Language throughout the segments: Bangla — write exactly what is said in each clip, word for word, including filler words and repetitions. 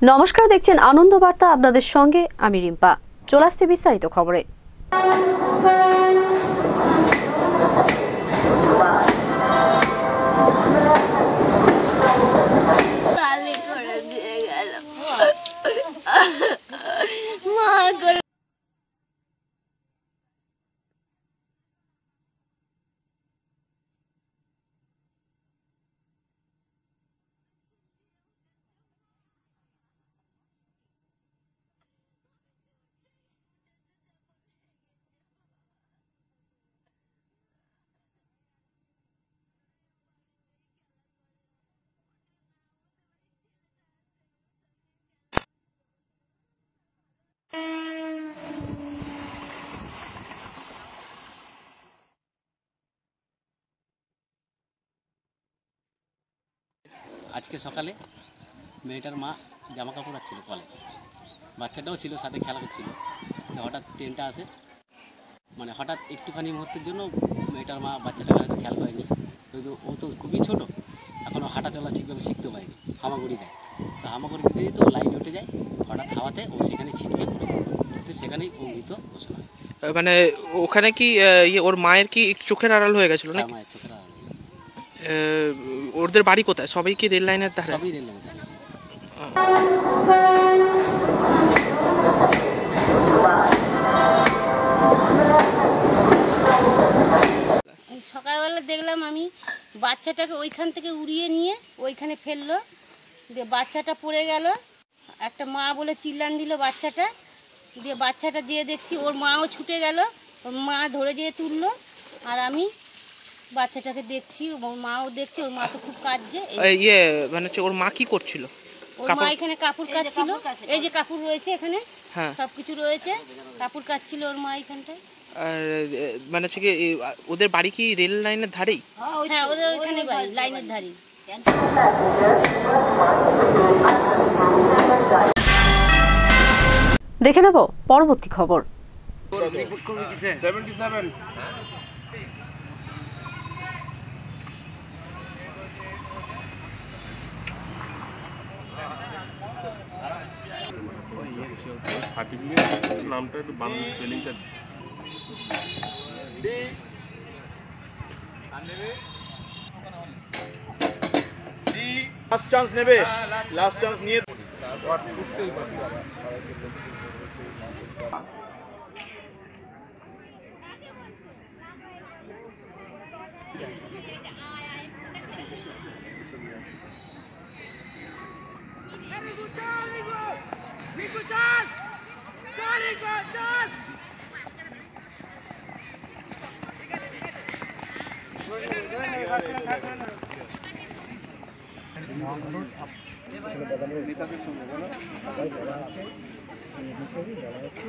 নমস্কার, দেখছেন আনন্দ বার্তা, আপনাদের সঙ্গে আমি রিম্পা। চলে আসছে বিস্তারিত খবরে। আজকে সকালে মেয়েটার মা জামা কাপড় রাখছিল কলে, বাচ্চাটাও ছিল সাথে, খেলা করছিল। তো হঠাৎ ট্রেনটা আসে, মানে হঠাৎ একটুখানি মুহূর্তের জন্য মেয়েটার মা বাচ্চাটাকে হয়তো খেয়াল করেনি। কিন্তু ও তো খুবই ছোটো, এখনও হাঁটা চলা ঠিকভাবে শিখতে পারেনি, হামাগুড়ি দেয়। তো হামাগুড়ি দিতে দিতে ও লাইনে উঠে যায়, হঠাৎ হাওয়াতে ও সেখানে ছিটকে পড়ে, তো সেখানেই ও মৃত ঘোষণা হয়। মানে ওখানে কি ওর মায়ের কি চোখের আড়াল হয়ে গেছিল না? মায়ের চোখের আড়াল। ওদের বাড়ি কোথায়? সবাই কি রেল লাইনের ধারে? সবই রেল লাইনের ধারে। সকালবেলা দেখলাম আমি বাচ্চাটাকে ওইখান থেকে উড়িয়ে নিয়ে ওইখানে ফেললো, দিয়ে বাচ্চাটা পড়ে গেল। একটা মা বলে চিল্লান দিল বাচ্চাটা, দিয়ে বাচ্চাটা যেয়ে দেখছি ওর মাও ছুটে গেল, ওর মা ধরে যেয়ে তুললো। আর আমি বাচ্চাটাকে দেখছি, ওর মাও দেখছে, ওর মা তো খুব কাঁদছে। ইয়ে মানে ওর মা কি করছিল? ওর মা এখানে কাপড় কাচ্ছিল, এই যে কাপড় রয়েছে এখানে, সবকিছু রয়েছে, কাপড় কাচ্ছিল ওর মা এখানটায়। আর মানে হচ্ছে কি ওদের বাড়ি কি রেল লাইনের ধারেই? হ্যাঁ, ওদের ওইখানে বাড়ি, লাইনের ধারেই। দেখে নেব পরবর্তী খবর। নামটা একটু বাংলা স্পেলিংটা লাস্ট চান্স নেবে, লাস্ট চান্স নিয়ে ছুটতেই পারছে। নেতাদের সঙ্গে বলো সবাই বলা আছে, সেই হিসেবে বলা হচ্ছে।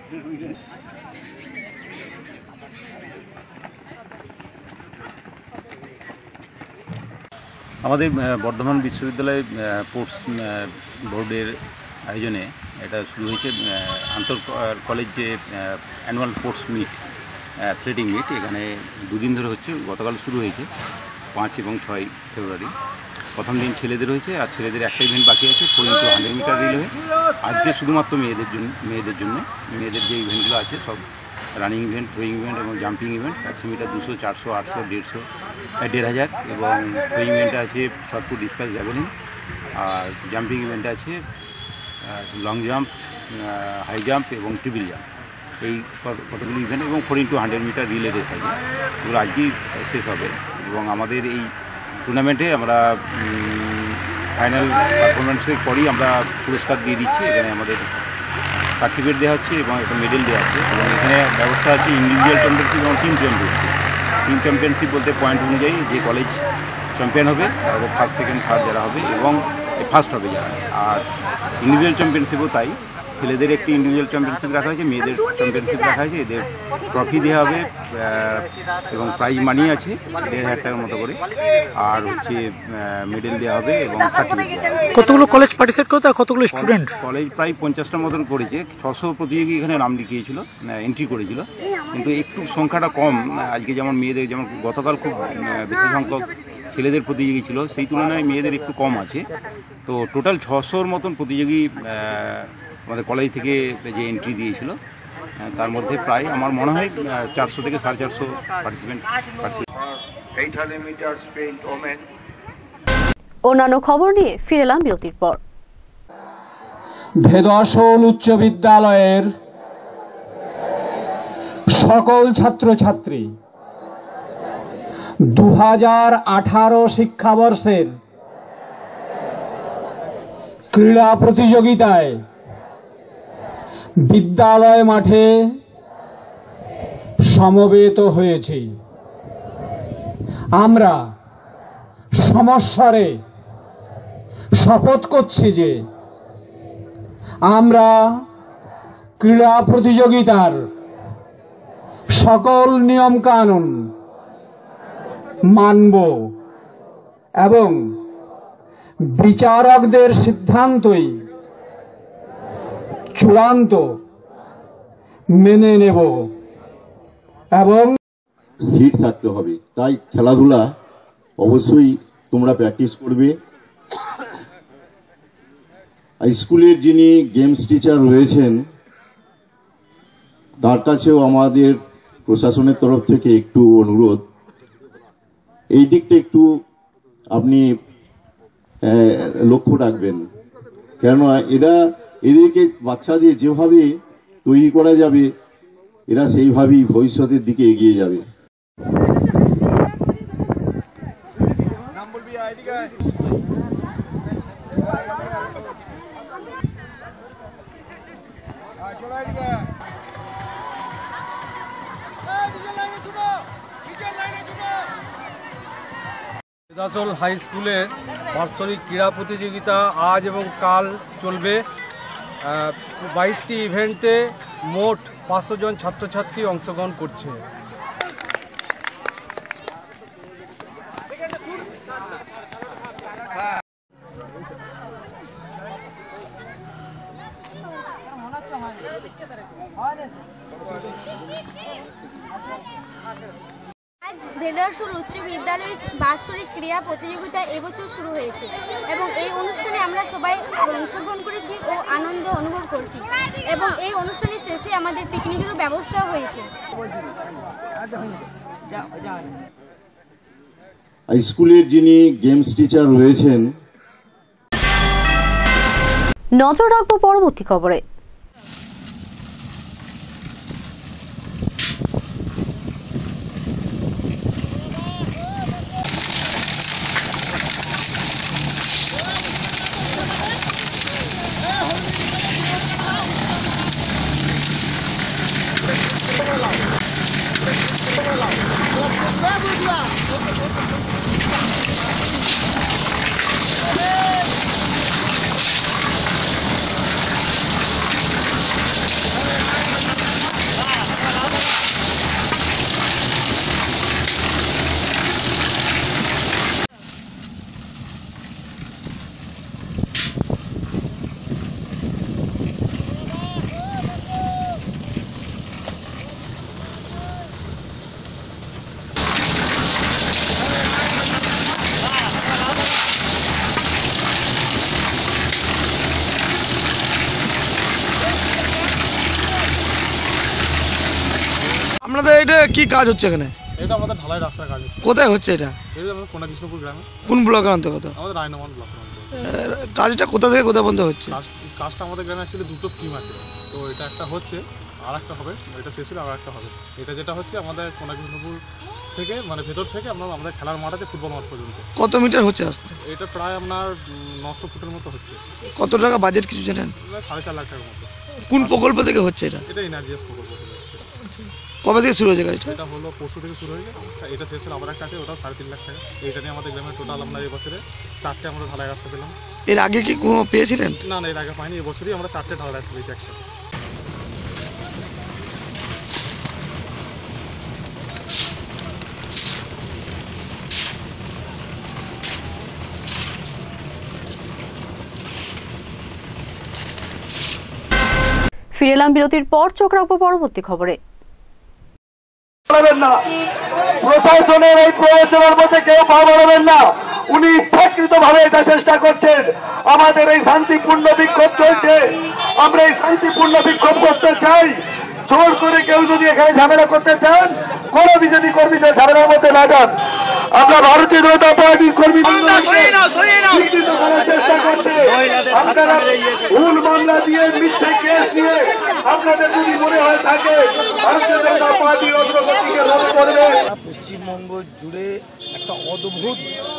আমাদের বর্ধমান বিশ্ববিদ্যালয় স্পোর্টস বোর্ডের আয়োজনে এটা শুরু হয়েছে আন্তর কলেজ যে annual sports meet, athletic meet. এখানে দুদিন ধরে হচ্ছে, গতকাল শুরু হয়েছে পাঁচ এবং ছয় ফেব্রুয়ারি। প্রথম দিন ছেলেদের হয়েছে, আর ছেলেদের একটা ইভেন্ট বাকি আছে, four into hundred metre relay. আজকে শুধুমাত্র মেয়েদের জন্য, মেয়েদের জন্য মেয়েদের যে ইভেন্টগুলো আছে সব রানিং ইভেন্ট, থ্রোয়িং ইভেন্ট এবং জাম্পিং ইভেন্ট। একশো মিটার, দুশো, চারশো, আটশো, দেড়শো, দেড় হাজার এবং থ্রোয়িং ইভেন্টে আছে শর্টপুট, ডিসকাস, জ্যাভেলিন। আর জাম্পিং ইভেন্টে আছে লং জাম্প, হাই জাম্প এবং ট্রিপল জাম্প। এই কতগুলো ইভেন্ট এবং four into hundred metre relay race আছে, এগুলো আজকেই শেষ হবে। এবং আমাদের এই টুর্নামেন্টে আমরা ফাইনাল পারফরমেন্সের পরই আমরা পুরস্কার দিয়ে দিচ্ছি। এখানে আমাদের সার্টিফিকেট দেওয়া হচ্ছে এবং একটা মেডেল দেওয়া হচ্ছে। এবং এখানে ব্যবস্থা আছে ইন্ডিভিজুয়াল চ্যাম্পিয়নশিপ এবং টিম চ্যাম্পিয়নশিপ। টিম চ্যাম্পিয়নশিপ বলতে পয়েন্ট অনুযায়ী যে কলেজ চ্যাম্পিয়ন হবে তাদের ফার্স্ট, সেকেন্ড, থার্ড যারা হবে এবং ফার্স্ট হবে যারা। আর ইন্ডিভিজুয়াল চ্যাম্পিয়নশিপও তাই, ছেলেদের একটি ইন্ডিভিজুয়াল চ্যাম্পিয়নশিপ রাখা হয়েছে, মেয়েদের চ্যাম্পিয়নশিপ রাখা হয়েছে। এদের ট্রফি দেওয়া হবে এবং প্রাইজ মানি আছে দেড় হাজার টাকার মতো করে, আর হচ্ছে মেডেল দেওয়া হবে এবং সার্টিফিকেট। কতগুলো কলেজ পার্টিসিপেট করতে, কতগুলো স্টুডেন্ট? কলেজ প্রায় পঞ্চাশটার মতন করেছে, ছশো প্রতিযোগী এখানে নাম লিখিয়েছিল, এন্ট্রি করেছিল। কিন্তু একটু সংখ্যাটা কম আজকে, যেমন মেয়েদের, যেমন গতকাল খুব বেশি সংখ্যক ছেলেদের প্রতিযোগী ছিল, সেই তুলনায় মেয়েদের একটু কম আছে। তো টোটাল ছশোর মতন প্রতিযোগী আমাদের কলেজ থেকে যে এন্ট্রি দিয়েছিল, তার মধ্যে প্রায় আমার মনে হয় চারশো থেকে সাড়ে চারশো পার্টিসিপেন্ট অন্যান্য খবর নিয়ে ফিরে এলাম বিরতির পর। ভেদসল উচ্চ বিদ্যালয়ের সকল ছাত্রছাত্রী দু হাজার আঠারো শিক্ষাবর্ষের ক্রীড়া প্রতিযোগিতায় বিদ্যালয় মাঠে সমবেত হয়েছি। আমরা সমস্বরে শপথ করছি যে আমরা ক্রীড়া প্রতিযোগিতার সকল নিয়ম কানুন মানব এবং বিচারকদের সিদ্ধান্তই চূড়ান্ত মেনে নেব এবং স্থির থাকতে হবে। তাই খেলাধুলা অবশ্যই তোমরা প্র্যাকটিস করবে। স্কুলের যিনি গেমস টিচার রয়েছেন তার কাছেও আমাদের প্রশাসনের তরফ থেকে একটু অনুরোধ, এই দিকটা একটু আপনি লক্ষ্য রাখবেন, কেননা এরা এদেরকে বাচ্চাদের যেভাবে তৈরি করা যাবে এরা সেইভাবেই ভবিষ্যতের দিকে এগিয়ে যাবে। ভেদাসল হাই স্কুলের বার্ষিক ক্রীড়া প্রতিযোগিতা আজ এবং কাল চলবে। বাইশটি ইভেন্টে মোট পাঁচশো জন ছাত্রছাত্রী অংশগ্রহণ করছে। আজ ভেদাসল উচ্চ বিদ্যালয়ের বার্ষিক ক্রীড়া প্রতিযোগিতা এবছর শুরু হয়েছে এবং এই অনুষ্ঠানে আমরা সবাই অংশগ্রহণ করেছি ও আনন্দ অনুভব করছি এবং এই অনুষ্ঠানের শেষে আমাদের পিকনিকেরও ব্যবস্থা হয়েছে। স্কুলের যিনি গেমস টিচার রয়েছেন। নজর রাখবো পরবর্তী খবরে। আপনাদের এটা কি কাজ হচ্ছে এখানে? এটা আমাদের ঢালাই রাস্তার কাজ হচ্ছে। কোথায় হচ্ছে এটা? এটা আমাদের কোনাকৃষ্ণপুর গ্রামে। কোন ব্লকের অন্তর্গত? আমাদের রায়নমান ব্লক। কাজটা কোথা থেকে কোথা পর্যন্ত হচ্ছে? কাজটা আমাদের গ্রামে অ্যাকচুয়ালি দুটো স্কিম আছে, তো এটা একটা হচ্ছে আর একটা হবে, এটা শেষ হলে আর একটা হবে। এটা যেটা হচ্ছে আমাদের কোনাকৃষ্ণপুর থেকে মানে ভেতর থেকে আমরা আমাদের খেলার মাঠ আছে ফুটবল মাঠ পর্যন্ত। কত মিটার হচ্ছে রাস্তাটা? এটা প্রায় আপনার নশো ফুটের মতো হচ্ছে। কত টাকা বাজেট কিছু জানেন? সাড়ে চার লাখ টাকার মতো। কোন প্রকল্প থেকে হচ্ছে এটা? এটা এনার্জিএস প্রকল্প থেকে হচ্ছে। কবে থেকে শুরু হয়েছে কাজটা? এটা হলো পরশু থেকে শুরু হয়েছে, এটা শেষ হলে আবার একটা আছে, ওটাও সাড়ে তিন লাখ টাকা। এইটা নিয়ে আমাদের গ্রামের টোটাল আমরা এই বছরে চারটে আমরা ঢালাই রাস্তা পেলাম। এর আগে কি কোনো পেয়েছিলেন? না না, এর আগে পাইনি। এবছরই আমরা চারটে ঢালাই রাস্তা পেয়েছি একসাথে। ফিরে এলাম বিরতির পর, চোখ রাখবো পরবর্তী খবরে। না প্রশাসনের এই প্রয়োজনের মধ্যে কেউ পা বাড়াবেন না। উনি ইচ্ছাকৃত ভাবে এটা চেষ্টা করছেন। আমাদের এই শান্তিপূর্ণ বিক্ষোভ চলছে, আমরা এই শান্তিপূর্ণ বিক্ষোভ করতে চাই। জোর করে কেউ যদি এখানে ঝামেলা করতে চান, কোন বিজেপি কর্মীদের ঝামেলার মধ্যে না যান। আমরা ভারতীয় জনতা পার্টির কর্মীদের করার চেষ্টা করছে। আপনারা ভুল মামলা দিয়ে মিথ্যে কেস দিয়ে আপনাদের যদি মনে হয় থাকে ভারতীয় জনতা পার্টির অগ্রগতিকে রোধ করবে। পশ্চিমবঙ্গ জুড়ে একটা অদ্ভুত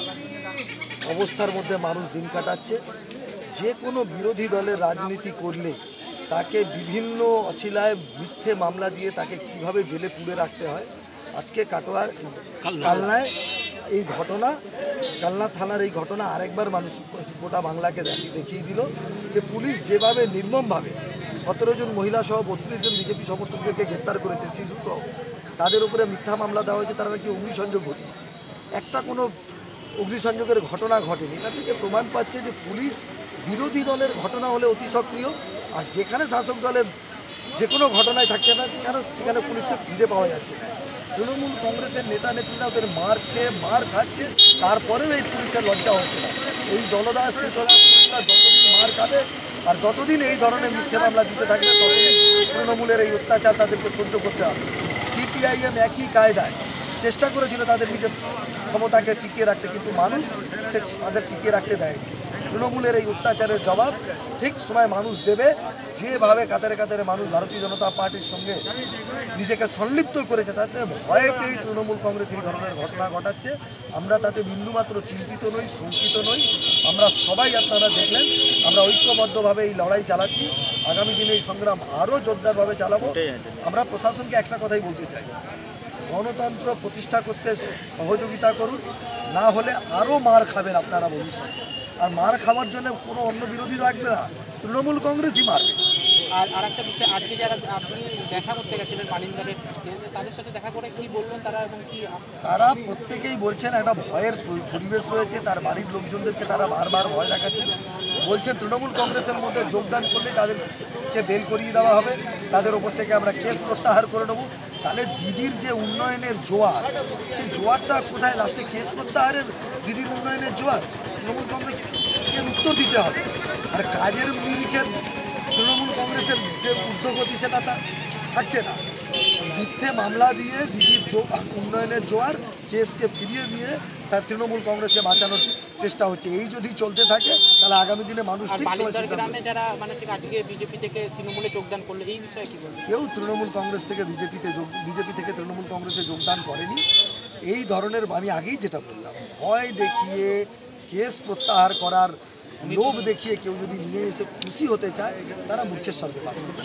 অবস্থার মধ্যে মানুষ দিন কাটাচ্ছে। যে কোনো বিরোধী দলের রাজনীতি করলে তাকে বিভিন্ন অছিলায় মিথ্যে মামলা দিয়ে তাকে কিভাবে জেলে পুড়ে রাখতে হয়। আজকে কাটোয়ার কালনায় এই ঘটনা, কালনা থানার এই ঘটনা আরেকবার মানুষ গোটা বাংলাকে দেখিয়ে দিল যে পুলিশ যেভাবে নির্মমভাবে সতেরো জন মহিলা সহ বত্রিশ জন বিজেপি সমর্থকদেরকে গ্রেপ্তার করেছে, শিশু সহ তাদের উপরে মিথ্যা মামলা দেওয়া হয়েছে, তারা নাকি অগ্নিসংযোগ ঘটিয়েছে। একটা কোনো অগ্নিসংযোগের ঘটনা ঘটেনি। এটা থেকে প্রমাণ পাচ্ছে যে পুলিশ বিরোধী দলের ঘটনা হলে অতি সক্রিয়, আর যেখানে শাসক দলের যে কোনো ঘটনায় থাকছে না কেন সেখানে পুলিশকে খুঁজে পাওয়া যাচ্ছে না। তৃণমূল কংগ্রেসের নেতা নেত্রীরা ওদের মারছে, মার খাচ্ছে, তারপরেও এই পুলিশের লজ্জা হচ্ছে না। এই দলদাস কৃতদাসরা যতদিন মার খাবে আর যতদিন এই ধরনের মিথ্যে মামলা দিতে থাকবে ততদিন তৃণমূলের এই অত্যাচার তাদেরকে সহ্য করতে হবে। সিপিআইএম একই কায়দায় চেষ্টা করেছিল তাদের নিজের ক্ষমতাকে টিকিয়ে রাখতে, কিন্তু মানুষ সে তাদের টিকিয়ে রাখতে দেয়নি। তৃণমূলের এই অত্যাচারের জবাব ঠিক সময় মানুষ দেবে। যেভাবে কাতারে কাতারে মানুষ ভারতীয় জনতা পার্টির সঙ্গে নিজেকে সংলিপ্ত করেছে, তাতে ভয়ে পেয়ে তৃণমূল কংগ্রেস এই ধরনের ঘটনা ঘটাচ্ছে। আমরা তাতে বিন্দুমাত্র চিন্তিত নই, শঙ্কিত নই। আমরা সবাই, আপনারা দেখলেন, আমরা ঐক্যবদ্ধভাবে এই লড়াই চালাচ্ছি। আগামী দিনে এই সংগ্রাম আরও জোরদারভাবে চালাবো। আমরা প্রশাসনকে একটা কথাই বলতে চাই, গণতন্ত্র প্রতিষ্ঠা করতে সহযোগিতা করুন, না হলে আরও মার খাবেন আপনারা ভবিষ্যতে। আর মার খাওয়ার জন্য কোনো অন্য বিরোধী লাগবে না, তৃণমূল কংগ্রেসই মারবে। আর আরেকটা বিষয়, আজকে যারা আপনি দেখা করতে গেছিলেন মানিন্দরের, তাদের সাথে দেখা করে কি বলবেন তারা এবং কি? তারা প্রত্যেকেই বলছেন একটা ভয়ের পরিবেশ রয়েছে, তার বাড়ির লোকজনদেরকে তারা বারবার ভয় দেখাচ্ছেন। বলছেন তৃণমূল কংগ্রেসের মধ্যে যোগদান করলে তাদেরকে বেল করিয়ে দেওয়া হবে, তাদের ওপর থেকে আমরা কেস প্রত্যাহার করে নেব। তাহলে দিদির যে উন্নয়নের জোয়ার, সেই জোয়ারটা কোথায়? লাস্টে কেস প্রত্যাহারের দিদির উন্নয়নের জোয়ার? তৃণমূল কংগ্রেসকে উত্তর দিতে হবে। আর কাজের নিরিখে তৃণমূল কংগ্রেসের যে উদ্যোগতি সেটা তা থাকছে না। মিথ্যে মামলা দিয়ে দিদির উন্নয়নের জোয়ার, কেসকে ফিরিয়ে দিয়ে তার তৃণমূল কংগ্রেসকে বাঁচানোর চেষ্টা হচ্ছে। এই যদি চলতে থাকে তাহলে আগামী দিনে মানুষ ঠিক সময় যারা মানে আজকে বিজেপি থেকে তৃণমূলে যোগদান করলে এই বিষয়ে কি বলবেন? কেউ তৃণমূল কংগ্রেস থেকে বিজেপিতে বিজেপি থেকে তৃণমূল কংগ্রেসে যোগদান করেনি। এই ধরনের, আমি আগেই যেটা বললাম, ভয় দেখিয়ে কেস প্রত্যাহার করার লোভ দেখিয়ে কেউ যদি নিয়ে এসে খুশি হতে চায়, তারা মূর্খের সঙ্গে বাস করবে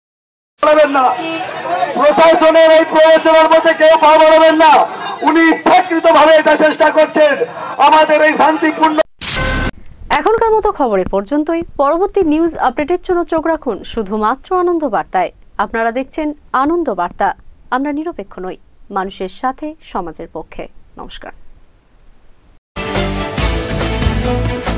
না। প্রশাসনের এই প্রয়োজনের মধ্যে কেউ পা বাড়াবেন না। উনি ইচ্ছাকৃত ভাবে এটা চেষ্টা করছেন। আমাদের এই শান্তিপূর্ণ। এখনকার মতো খবর এ পর্যন্তই। পরবর্তী নিউজ আপডেটের জন্য চোখ রাখুন শুধুমাত্র আনন্দ বার্তায়। আপনারা দেখছেন আনন্দ বার্তা। আমরা নিরপেক্ষ নই, মানুষের সাথে, সমাজের পক্ষে। নমস্কার।